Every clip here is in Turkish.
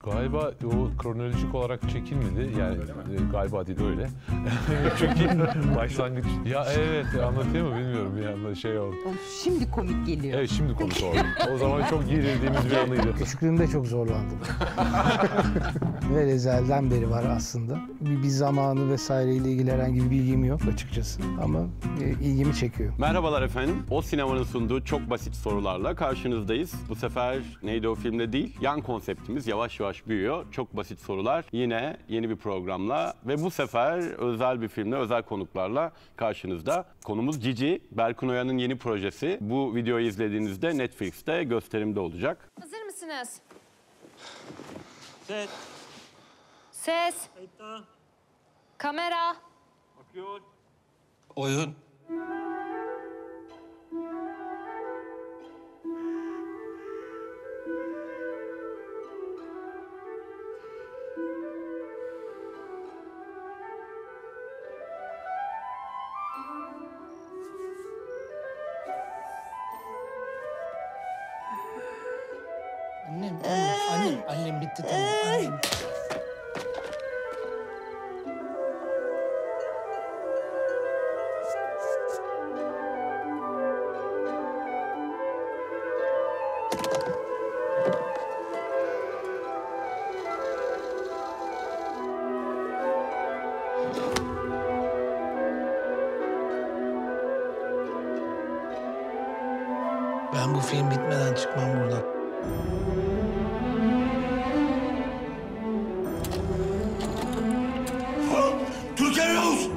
Galiba o kronolojik olarak çekilmedi. Yani galiba değil öyle. Çünkü başlangıç... Ya evet, anlatayım mı bilmiyorum, bir anda şey oldu. Şimdi komik geliyor. Evet, şimdi komik oldu. O zaman çok gerildiğimiz bir anıydı. Küçüklüğümde çok zorlandım. Ve ezelden beri var aslında. Bir zamanı vesaireyle ilgili herhangi bir bilgim yok açıkçası. Ama ilgimi çekiyor. Merhabalar efendim. O Sinema'nın sunduğu çok basit sorularla karşınızdayız. Bu sefer neydi o filmde değil, yan konseptimiz yavaş yavaş büyüyor. Çok basit sorular. Yine yeni bir programla ve bu sefer özel bir filmle, özel konuklarla karşınızda. Konumuz Cici, Berkun Oya'nın yeni projesi. Bu videoyu izlediğinizde Netflix'te gösterimde olacak. Hazır mısınız? Set. Ses, Kayıtta. kamera. Akıyor. Oyun. Annem bitti, tamam. Annem. Ben bu film bitmeden çıkmam buradan. Türker Yavuz!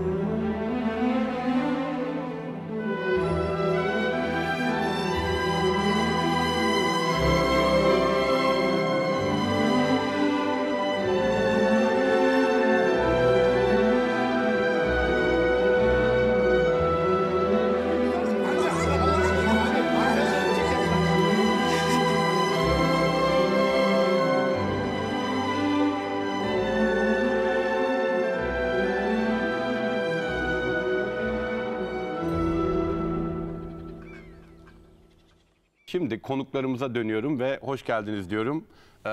Şimdi konuklarımıza dönüyorum ve hoş geldiniz diyorum.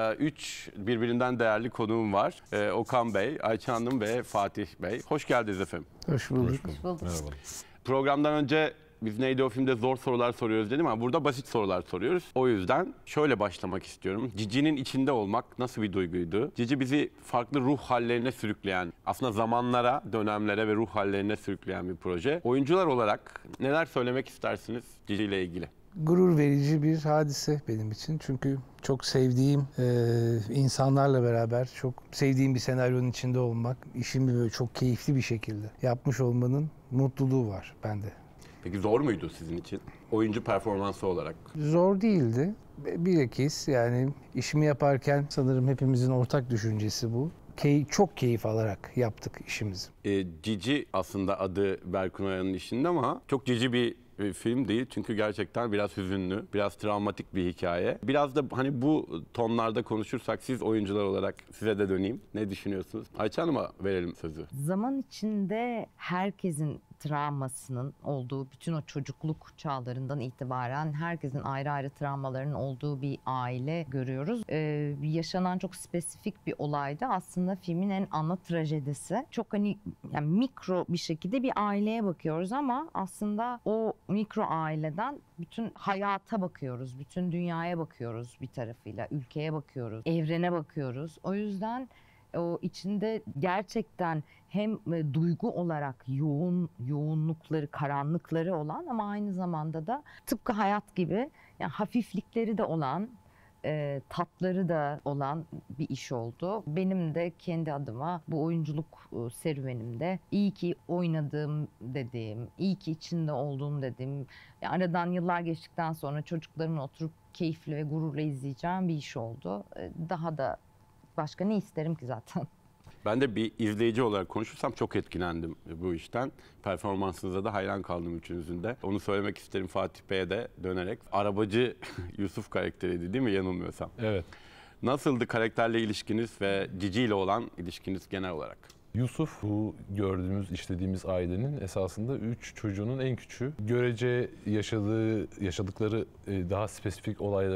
Üç birbirinden değerli konuğum var. Okan Bey, Ayça Hanım ve Fatih Bey. Hoş geldiniz efendim. Hoş bulduk. Merhaba. Programdan önce biz neydi o filmde zor sorular soruyoruz dedim ama burada basit sorular soruyoruz. O yüzden şöyle başlamak istiyorum. Cici'nin içinde olmak nasıl bir duyguydu? Cici bizi farklı ruh hallerine sürükleyen, aslında zamanlara, dönemlere ve ruh hallerine sürükleyen bir proje. Oyuncular olarak neler söylemek istersiniz Cici ile ilgili? Gurur verici bir hadise benim için. Çünkü çok sevdiğim insanlarla beraber çok sevdiğim bir senaryonun içinde olmak, işimi böyle çok keyifli bir şekilde yapmış olmanın mutluluğu var bende. Peki zor muydu sizin için? Oyuncu performansı olarak. Zor değildi. Bilakis yani işimi yaparken sanırım hepimizin ortak düşüncesi bu. Çok keyif alarak yaptık işimizi. Cici aslında adı Berkun Oya'nın işinde ama çok cici bir film değil. Çünkü gerçekten biraz hüzünlü, biraz travmatik bir hikaye. Biraz da hani bu tonlarda konuşursak siz oyuncular olarak size de döneyim. Ne düşünüyorsunuz? Ayça Hanım'a verelim sözü. Zaman içinde herkesin travmasının olduğu, bütün o çocukluk çağlarından itibaren herkesin ayrı ayrı travmalarının olduğu bir aile görüyoruz. Yaşanan çok spesifik bir olayda aslında filmin en ana trajedisi. Çok hani yani mikro bir şekilde bir aileye bakıyoruz ama aslında o mikro aileden bütün hayata bakıyoruz, bütün dünyaya bakıyoruz bir tarafıyla, ülkeye bakıyoruz, evrene bakıyoruz. O yüzden o içinde gerçekten hem duygu olarak yoğunlukları, karanlıkları olan ama aynı zamanda da tıpkı hayat gibi yani hafiflikleri de olan, tatları da olan bir iş oldu. Benim de kendi adıma bu oyunculuk serüvenimde iyi ki oynadım dediğim, iyi ki içinde olduğum dediğim, yani aradan yıllar geçtikten sonra çocuklarımın oturup keyifli ve gururla izleyeceğim bir iş oldu. Daha da başka ne isterim ki zaten? Ben de bir izleyici olarak konuşursam çok etkilendim bu işten. Performansınıza da hayran kaldım üçünüzün de. Onu söylemek isterim Fatih Bey'e de dönerek. Arabacı Yusuf karakteriydi değil mi yanılmıyorsam? Evet. Nasıldı karakterle ilişkiniz ve Cici ile olan ilişkiniz genel olarak? Yusuf, bu gördüğümüz, işlediğimiz ailenin esasında 3 çocuğunun en küçüğü. Görece yaşadıkları daha spesifik olayları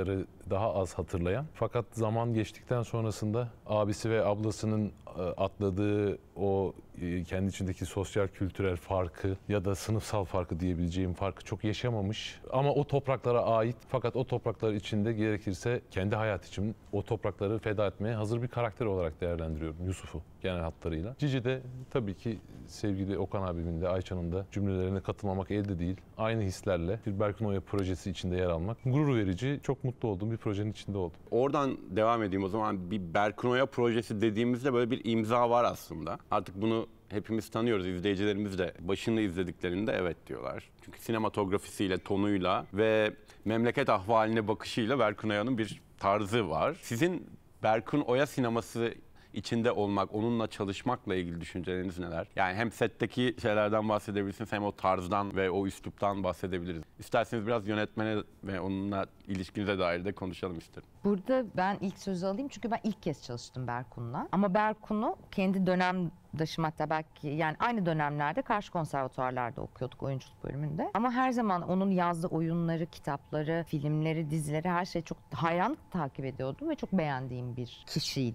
daha az hatırlayan. Fakat zaman geçtikten sonrasında abisi ve ablasının atladığı o kendi içindeki sosyal kültürel farkı ya da sınıfsal farkı diyebileceğim farkı çok yaşamamış. Ama o topraklara ait, fakat o topraklar içinde gerekirse kendi hayat için o toprakları feda etmeye hazır bir karakter olarak değerlendiriyorum Yusuf'u genel hatlarıyla. Cici de tabii ki sevgili Okan abimin de Ayça'nın da cümlelerine katılmamak elde değil. Aynı hislerle bir Berkun Oya projesi içinde yer almak gurur verici, çok mutlu olduğum bir projenin içinde oldum. Oradan devam edeyim o zaman. Bir Berkun Oya projesi dediğimizde böyle bir imza var aslında. Artık bunu hepimiz tanıyoruz. İzleyicilerimiz de başını izlediklerinde evet diyorlar. Çünkü sinematografisiyle, tonuyla ve memleket ahvaline bakışıyla Berkun Oya'nın bir tarzı var. Sizin Berkun Oya sineması içinde olmak, onunla çalışmakla ilgili düşünceleriniz neler? Yani hem setteki şeylerden bahsedebilirsiniz hem o tarzdan ve o üsluptan bahsedebiliriz. İsterseniz biraz yönetmene ve onunla ilişkinize dair de konuşalım isterim. Burada ben ilk sözü alayım çünkü ben ilk kez çalıştım Berkun'la. Ama Berkun'u kendi dönemdaşım, hatta belki yani aynı dönemlerde karşı konservatuarlarda okuyorduk oyunculuk bölümünde. Ama her zaman onun yazdığı oyunları, kitapları, filmleri, dizileri, her şeyi çok hayranlıkla takip ediyordum ve çok beğendiğim bir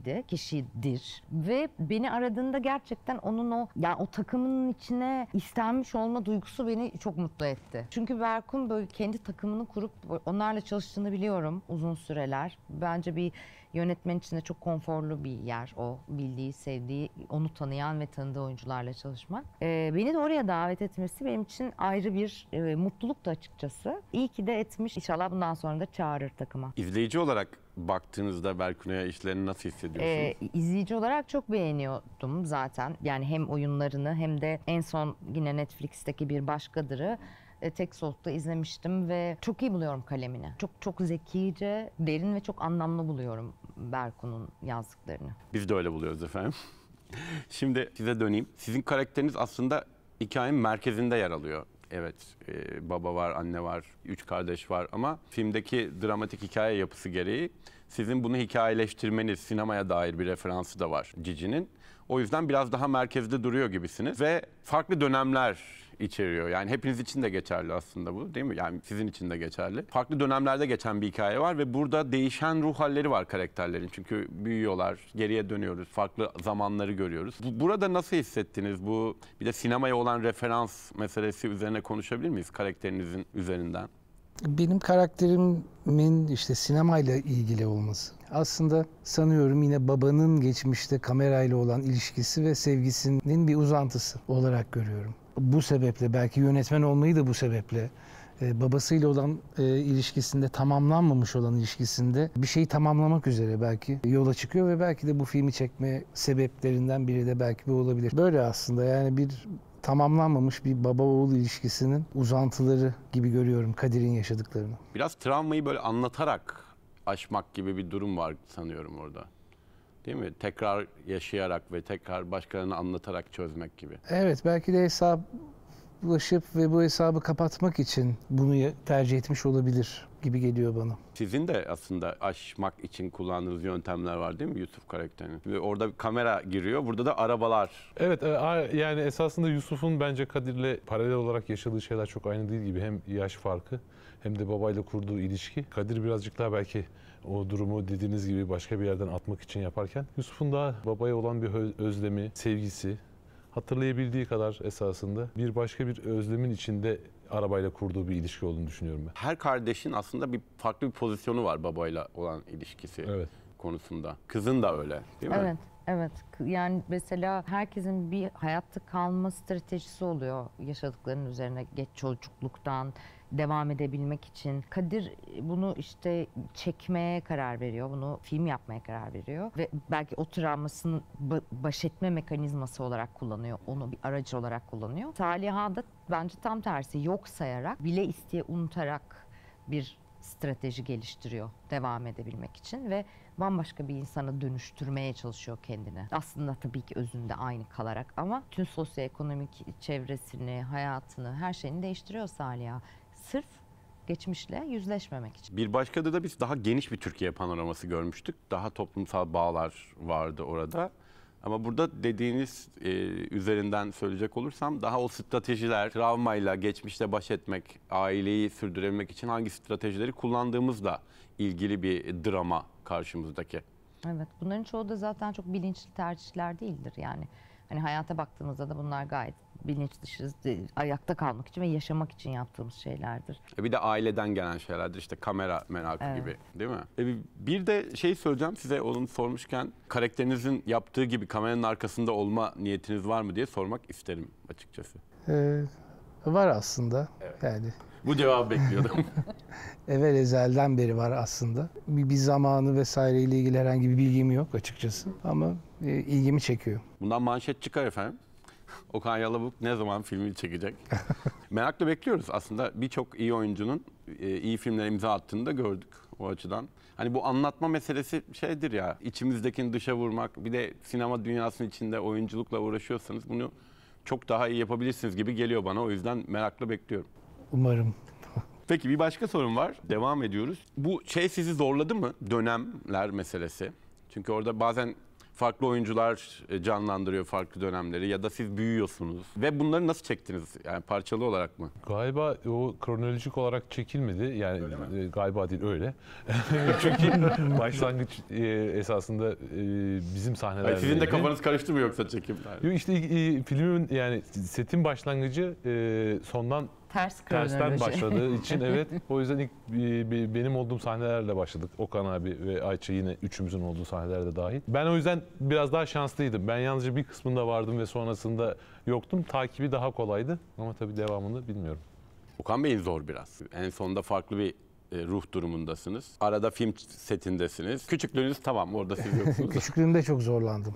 kişidir. Ve beni aradığında gerçekten onun o takımının içine istenmiş olma duygusu beni çok mutlu etti. Çünkü Berkun böyle kendi takımını kurup onlarla çalıştığını biliyorum uzun süreler. Bence bir yönetmen için de çok konforlu bir yer o. Bildiği, sevdiği, onu tanıyan ve tanıdığı oyuncularla çalışmak. Beni de oraya davet etmesi benim için ayrı bir mutluluktu açıkçası. İyi ki de etmiş. İnşallah bundan sonra da çağırır takıma. İzleyici olarak baktığınızda Berkun Oya işlerini nasıl hissediyorsunuz? İzleyici olarak çok beğeniyordum zaten. Yani hem oyunlarını hem de en son yine Netflix'teki Bir Başkadır'ı tek solukta izlemiştim ve çok iyi buluyorum kalemini. Çok zekice, derin ve çok anlamlı buluyorum Berkun'un yazdıklarını. Biz de öyle buluyoruz efendim. Şimdi size döneyim. Sizin karakteriniz aslında hikayenin merkezinde yer alıyor. Evet, baba var, anne var, 3 kardeş var ama filmdeki dramatik hikaye yapısı gereği sizin bunu hikayeleştirmeniz, sinemaya dair bir referansı da var Cici'nin. O yüzden biraz daha merkezde duruyor gibisiniz ve farklı dönemler içeriyor. Yani hepiniz için de geçerli aslında bu, değil mi? Yani sizin için de geçerli. Farklı dönemlerde geçen bir hikaye var ve burada değişen ruh halleri var karakterlerin. Çünkü büyüyorlar, geriye dönüyoruz, farklı zamanları görüyoruz. Burada nasıl hissettiniz? Bu bir de sinemaya olan referans meselesi üzerine konuşabilir miyiz karakterinizin üzerinden? Benim karakterimin işte sinemayla ilgili olması. Aslında sanıyorum yine babanın geçmişte kamerayla olan ilişkisi ve sevgisinin bir uzantısı olarak görüyorum. Bu sebeple belki yönetmen olmayı da bu sebeple babasıyla olan ilişkisinde, tamamlanmamış olan ilişkisinde bir şeyi tamamlamak üzere belki yola çıkıyor ve belki de bu filmi çekme sebeplerinden biri de belki bu olabilir. Böyle aslında yani bir tamamlanmamış bir baba-oğul ilişkisinin uzantıları gibi görüyorum Kadir'in yaşadıklarını. Biraz travmayı böyle anlatarak aşmak gibi bir durum var sanıyorum orada. Değil mi? Tekrar yaşayarak ve tekrar başkalarına anlatarak çözmek gibi. Evet, belki de hesaplaşıp ve bu hesabı kapatmak için bunu tercih etmiş olabilir gibi geliyor bana. Sizin de aslında aşmak için kullandığınız yöntemler var değil mi Yusuf karakterinin? Ve orada bir kamera giriyor, burada da arabalar. Evet, yani esasında Yusuf'un bence Kadir'le paralel olarak yaşadığı şeyler çok aynı değil gibi. Hem yaş farkı hem de babayla kurduğu ilişki. Kadir birazcık daha belki o durumu dediğiniz gibi başka bir yerden atmak için yaparken Yusuf'un daha babaya olan bir özlemi, sevgisi, hatırlayabildiği kadar esasında bir başka bir özlemin içinde arabayla kurduğu bir ilişki olduğunu düşünüyorum ben. Her kardeşin aslında bir farklı bir pozisyonu var babayla olan ilişkisi konusunda. Kızın da öyle değil mi? Evet. Yani mesela herkesin bir hayatta kalma stratejisi oluyor yaşadıklarının üzerine geç çocukluktan devam edebilmek için. Kadir bunu işte çekmeye karar veriyor, bunu film yapmaya karar veriyor ve belki o travmasını baş etme mekanizması olarak kullanıyor, onu bir aracı olarak kullanıyor. Saliha da bence tam tersi, yok sayarak, bile isteye unutarak bir strateji geliştiriyor devam edebilmek için ve bambaşka bir insana dönüştürmeye çalışıyor kendini. Aslında tabii ki özünde aynı kalarak ama tüm sosyoekonomik çevresini, hayatını, her şeyini değiştiriyor Saliha. Sırf geçmişle yüzleşmemek için. Bir başka da biz daha geniş bir Türkiye panoraması görmüştük. Daha toplumsal bağlar vardı orada. Ama burada dediğiniz üzerinden söyleyecek olursam daha o stratejiler, travmayla geçmişte baş etmek, aileyi sürdürebilmek için hangi stratejileri kullandığımızla ilgili bir drama karşımızdaki. Evet, bunların çoğu da zaten çok bilinçli tercihler değildir yani. Hani hayata baktığımızda da bunlar gayet bilinç dışı, ayakta kalmak için ve yaşamak için yaptığımız şeylerdir. Bir de aileden gelen şeylerdir, işte kamera merakı Evet. gibi, değil mi? Bir de şey söyleyeceğim size, onu sormuşken, karakterinizin yaptığı gibi kameranın arkasında olma niyetiniz var mı diye sormak isterim açıkçası. Var aslında. Evet. Yani Bu cevabı bekliyordum. evvel ezelden beri var aslında. Bir zamanı vesaireyle ilgili herhangi bir bilgim yok açıkçası. Ama ilgimi çekiyor. Bundan manşet çıkar efendim. Okan Yalabuk ne zaman filmi çekecek? Merakla bekliyoruz. Aslında birçok iyi oyuncunun iyi filmlere imza attığını da gördük o açıdan. Hani bu anlatma meselesi şeydir ya, içimizdekini dışa vurmak. Bir de sinema dünyasının içinde oyunculukla uğraşıyorsanız bunu çok daha iyi yapabilirsiniz gibi geliyor bana. O yüzden merakla bekliyorum. Umarım. Peki bir başka sorum var. Devam ediyoruz. Bu şey sizi zorladı mı? Dönemler meselesi. Çünkü orada bazen farklı oyuncular canlandırıyor farklı dönemleri ya da siz büyüyorsunuz. Ve bunları nasıl çektiniz? Yani parçalı olarak mı? Galiba o kronolojik olarak çekilmedi. Yani galiba değil, öyle. Çünkü başlangıç esasında bizim sahnelerde. Sizin de kafanız karıştı mı yoksa çekimler? Yok işte filmin, yani setin başlangıcı sondan tersten kronoloji. başladığı için evet. O yüzden ilk benim olduğum sahnelerle başladık. Okan abi ve Ayça, yine üçümüzün olduğu sahnelerde dahil. Ben o yüzden biraz daha şanslıydım. Ben yalnızca bir kısmında vardım ve sonrasında yoktum. Takibi daha kolaydı ama tabii devamını bilmiyorum. Okan Bey'in zor biraz. En sonunda farklı bir ruh durumundasınız. Arada film setindesiniz. Küçüklüğünüz tamam, orada siz yoksunuz. Küçüklüğümde çok zorlandım.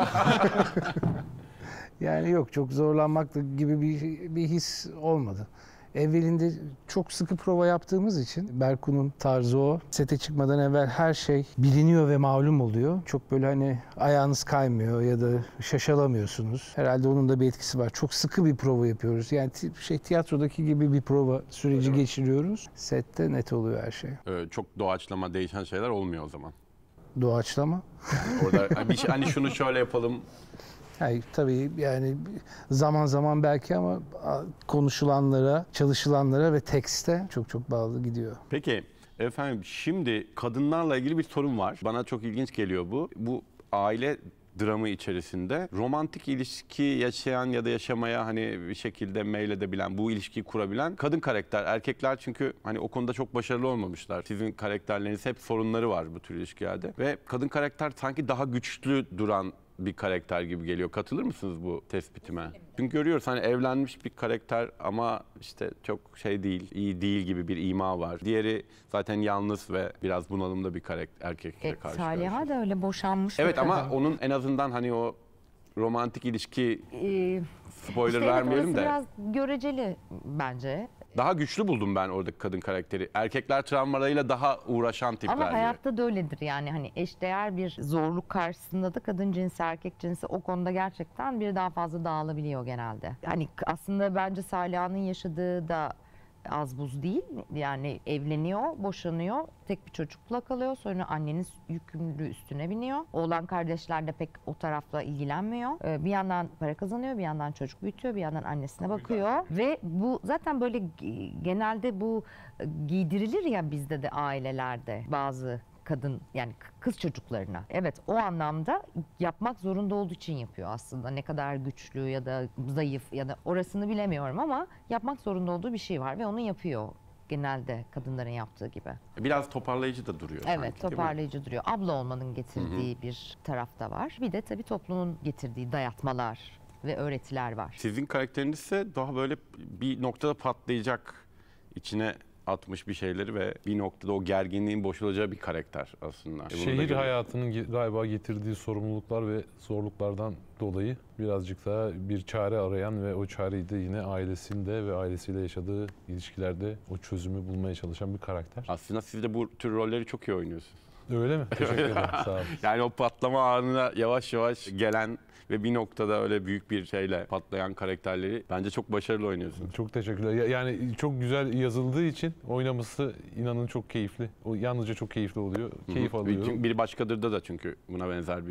Yani yok, çok zorlanmak gibi bir his olmadı. Evvelinde çok sıkı prova yaptığımız için, Berkun'un tarzı o. Sete çıkmadan evvel her şey biliniyor ve malum oluyor. Çok böyle hani ayağınız kaymıyor ya da şaşalamıyorsunuz. Herhalde onun da bir etkisi var. Çok sıkı bir prova yapıyoruz. Yani tiyatrodaki gibi bir prova süreci geçiriyoruz. Sette net oluyor her şey. Çok doğaçlama, değişen şeyler olmuyor o zaman. Doğaçlama. Orada bir şey, hani şunu şöyle yapalım. Yani tabii yani zaman zaman belki, ama konuşulanlara, çalışılanlara ve tekste çok bağlı gidiyor. Peki efendim, şimdi kadınlarla ilgili bir sorun var. Bana çok ilginç geliyor bu. Bu aile dramı içerisinde romantik ilişki yaşayan ya da yaşamaya hani bir şekilde meyledebilen, bu ilişkiyi kurabilen kadın karakter. Erkekler çünkü hani o konuda çok başarılı olmamışlar. Sizin karakterleriniz hep sorunları var bu tür ilişkilerde. Ve kadın karakter sanki daha güçlü duran bir karakter gibi geliyor. Katılır mısınız bu tespitime? Çünkü görüyoruz hani evlenmiş bir karakter ama işte çok şey değil, iyi değil gibi bir ima var. Diğeri zaten yalnız ve biraz bunalımda bir karakter, erkekle karşı Saliha karşıya. da öyle boşanmış Evet bir kadın. ama onun en azından hani o romantik ilişki, spoiler İşte evet, vermeyelim orası de. biraz göreceli bence. Daha güçlü buldum ben oradaki kadın karakteri. Erkekler travmalarıyla daha uğraşan tipler Ama gibi. hayatta da öyledir yani, hani eşdeğer bir zorluk karşısında da kadın cinsi erkek cinsi o konuda gerçekten bir daha fazla dağılabiliyor genelde. Hani aslında bence Saliha'nın yaşadığı da az buz değil. Yani evleniyor, boşanıyor, tek bir çocukla kalıyor. Sonra annenin yükümlülüğü üstüne biniyor. Oğlan kardeşler de pek o tarafla ilgilenmiyor. Bir yandan para kazanıyor, bir yandan çocuk büyütüyor, bir yandan annesine bakıyor. Ve bu zaten böyle genelde bu giydirilir ya bizde de, ailelerde bazı kadın, yani kız çocuklarına. Evet, o anlamda yapmak zorunda olduğu için yapıyor aslında. Ne kadar güçlü ya da zayıf ya da orasını bilemiyorum ama yapmak zorunda olduğu bir şey var ve onu yapıyor. Genelde kadınların yaptığı gibi. Biraz toparlayıcı da duruyor sanki, Evet, değil mi? toparlayıcı duruyor. Abla olmanın getirdiği bir taraf da var. Bir de tabii toplumun getirdiği dayatmalar ve öğretiler var. Sizin karakteriniz ise daha böyle bir noktada patlayacak, içine atmış bir şeyleri ve bir noktada o gerginliğin boşalacağı bir karakter aslında. Bunu da Şehir görüyoruz. hayatının galiba getirdiği sorumluluklar ve zorluklardan dolayı birazcık daha bir çare arayan ve o çareyi de yine ailesinde ve ailesiyle yaşadığı ilişkilerde o çözümü bulmaya çalışan bir karakter. Aslında siz de bu tür rolleri çok iyi oynuyorsunuz. Öyle mi? Teşekkür ederim. Sağ olun. Yani o patlama anına yavaş yavaş gelen ve bir noktada öyle büyük bir şeyle patlayan karakterleri bence çok başarılı oynuyorsunuz. Çok teşekkürler. Yani çok güzel yazıldığı için oynaması inanın çok keyifli. O yalnızca çok keyifli oluyor. Keyif alıyorum. Bir başkadırda da çünkü buna benzer bir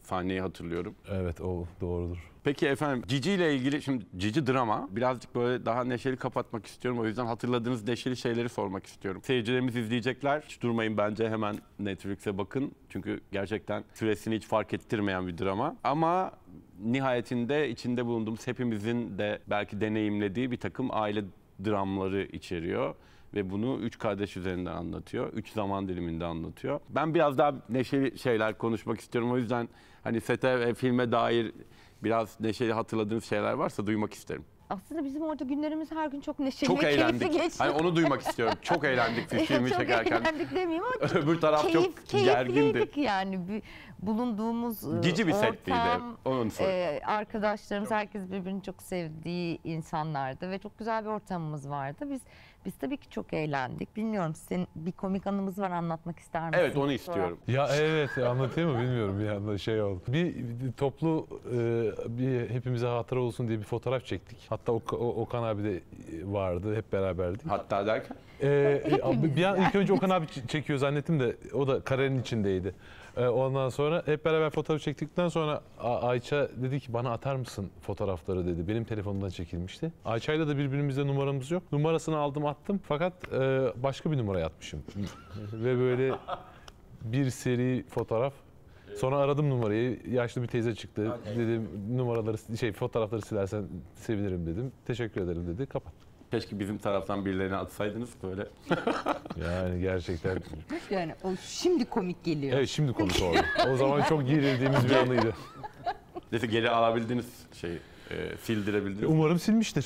sahneyi hatırlıyorum. Evet, o doğrudur. Peki efendim, Cici ile ilgili, şimdi Cici drama, birazcık böyle daha neşeli kapatmak istiyorum. O yüzden hatırladığınız neşeli şeyleri sormak istiyorum. Seyircilerimiz izleyecekler. Hiç durmayın, bence hemen Netflix'e bakın. Çünkü gerçekten süresini hiç fark ettirmeyen bir drama. Ama nihayetinde içinde bulunduğumuz, hepimizin de belki deneyimlediği bir takım aile dramları içeriyor. Ve bunu 3 kardeş üzerinden anlatıyor. 3 zaman diliminde anlatıyor. Ben biraz daha neşeli şeyler konuşmak istiyorum. O yüzden hani sete ve filme dair biraz neşeli hatırladığınız şeyler varsa duymak isterim. Aslında bizim orada günlerimiz her gün çok neşeli Çok ve keyifli eğlendik. geçti. Hani onu duymak istiyorum. Çok eğlendik biz filmi Çok çekerken. eğlendik demeyeyim ama Öbür taraf çok gergindi. keyifliydik yani. Bulunduğumuz Cici bir settiydi. ortam, Onu söyle. arkadaşlarımız, herkes birbirini çok sevdiği insanlardı ve çok güzel bir ortamımız vardı. Biz tabii ki çok eğlendik. Bilmiyorum, senin bir komik anımız var, anlatmak ister misin? Evet, onu istiyorum. Ya evet, anlatayım mı bilmiyorum, bir anda şey oldu. Bir toplu bir hepimize hatıra olsun diye bir fotoğraf çektik. Hatta Okan abi de vardı, hep beraberdik. Hatta derken? Bir an ilk önce Okan abi çekiyor zannettim de o da karenin içindeydi. Ondan sonra hep beraber fotoğraf çektikten sonra Ayça dedi ki bana atar mısın fotoğrafları dedi. Benim telefonumdan çekilmişti. Ayça'yla da birbirimizde numaramız yok. Numarasını aldım, attım, fakat başka bir numaraya atmışım. Ve böyle bir seri fotoğraf. Sonra aradım numarayı. Yaşlı bir teyze çıktı. Dedim numaraları, fotoğrafları silersen sevinirim dedim. Teşekkür ederim dedi. Kapat. Keşke bizim taraftan birilerini atsaydınız böyle. Yani gerçekten. Yani o şimdi komik geliyor. Evet, şimdi komik oldu. O zaman çok gerildiğimiz bir anıydı. Neyse, geri alabildiğiniz sildirebildiniz. Umarım silmiştir.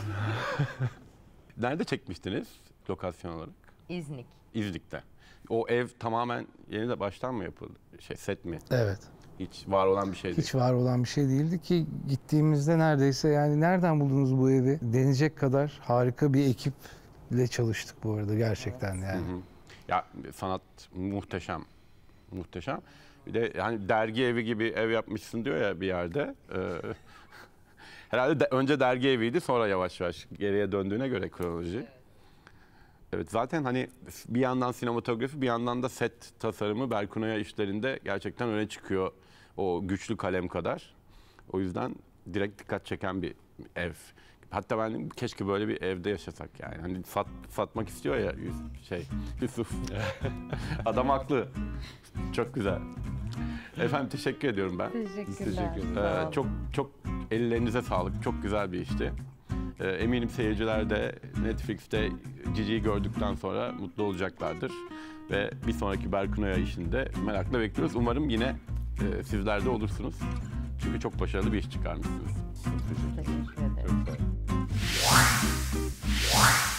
Nerede çekmiştiniz lokasyon olarak? İznik. İznik'te. O ev tamamen yeni de baştan mı yapıldı? Set mi? Evet. Hiç var olan bir şey değil. Hiç var olan bir şey değildi ki gittiğimizde neredeyse, yani nereden buldunuz bu evi denecek kadar harika bir ekiple çalıştık bu arada gerçekten yani. Hı hı. Ya sanat muhteşem. Muhteşem. Bir de yani dergi evi gibi ev yapmışsın diyor ya bir yerde. Herhalde önce dergi eviydi, sonra yavaş yavaş geriye döndüğüne göre kronoloji. Evet, zaten hani bir yandan sinematografi, bir yandan da set tasarımı Berkunoya işlerinde gerçekten öne çıkıyor. O güçlü kalem kadar. O yüzden direkt dikkat çeken bir ev. Hatta ben keşke böyle bir evde yaşasak yani. Hani satmak istiyor ya Yusuf. Adam haklı. Çok güzel. Efendim, teşekkür ediyorum ben. Teşekkürler. Çok ellerinize sağlık. Çok güzel bir işti. Eminim seyirciler de Netflix'te Cici'yi gördükten sonra mutlu olacaklardır. Ve bir sonraki Berkunoya işinde merakla bekliyoruz. Umarım yine sizler de olursunuz. Çünkü çok başarılı bir iş çıkarmışsınız. Teşekkür ederim. Çok sağ olun.